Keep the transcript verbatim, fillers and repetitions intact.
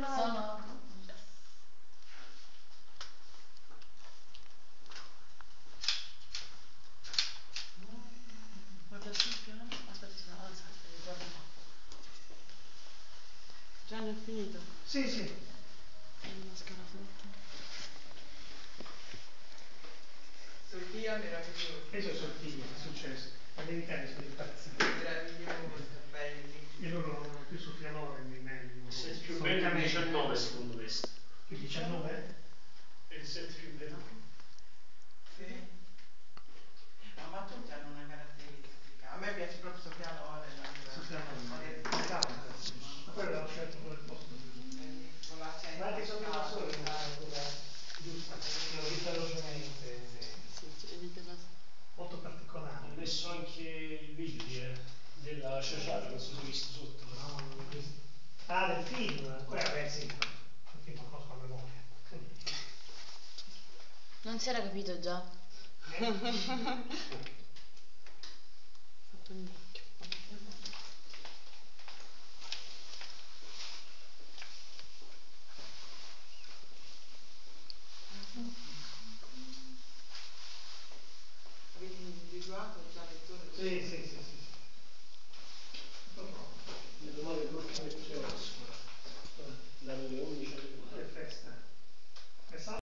sono... sono... Guarda sul piano, aspetta, si va alzare, guarda qua. Gianni, è finito? Sì, sì. Una scarafetta. Sofia meravigliosa. Questo è Sofia, è successo. Gli americani sono impazziti. Meravigliosa, belli. E loro non hanno più Sofia Loren di me. Il set più bello è il diciannove secondo me. Il diciannove? È il set più bello. Sì. No, ma tutti hanno una caratteristica. A me piace proprio Sofia Loren. Sofia Loren. Ma quello l'hanno scelto come posto. Con l'accento. Ma anche Sofia da solo è una cosa giusta, l'ho vista velocemente. Molto particolare. Ho messo anche il video eh, della Ciociara, non so se hai visto sotto. No, non l'ho visto. Ah, del film? Quella beh sì, il film lo conosco a memoria. Non si era capito già? Avete individuato già lettore? Sì, sì, sì, sì. Meno male che l'ultima lezione a scuola. Dalle undici alle due. Che festa.